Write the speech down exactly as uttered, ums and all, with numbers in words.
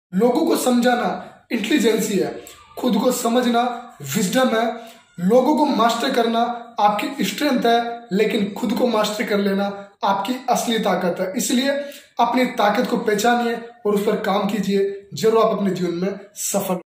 लोगों को समझाना इंटेलिजेंसी है, खुद को समझना विजडम है, लोगों को मास्टर करना आपकी स्ट्रेंथ है, लेकिन खुद को मास्टर कर लेना आपकी असली ताकत है। इसलिए अपनी ताकत को पहचानिए और उस पर काम कीजिए, जरूर आप अपने जीवन में सफल